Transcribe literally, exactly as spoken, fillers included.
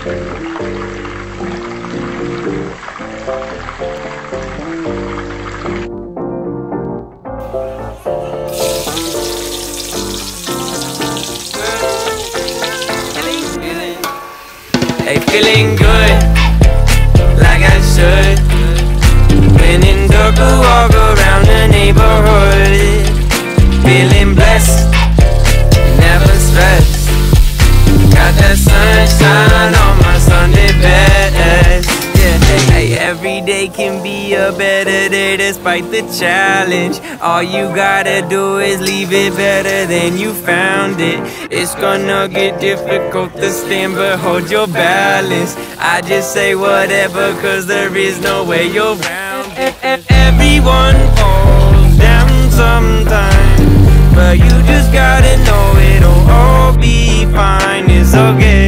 Hey, feeling good, like I should. When in dark, I walk around the neighborhood. Feeling blessed, never stressed. Got that sunshine on my Sunday best. Yeah, hey, hey, every day can be a better day despite the challenge. All you gotta do is leave it better than you found it. It's gonna get difficult to stand, but hold your balance. I just say whatever, cause there is no way you're around it. Everyone falls down sometime, but you just gotta know it'll all be fine. It's okay.